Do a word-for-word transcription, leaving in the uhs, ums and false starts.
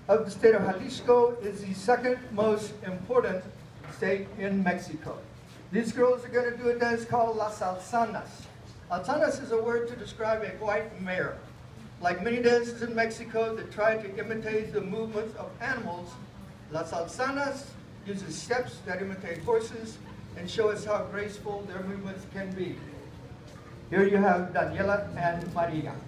of the state of Jalisco is the second most important state in Mexico. These girls are going to do a dance called Las Alzanas. Alzanas is a word to describe a white mare. Like many dances in Mexico that try to imitate the movements of animals, Las Alzanas uses steps that imitate horses and show us how graceful their movements can be. Here you have Daniela and Maria.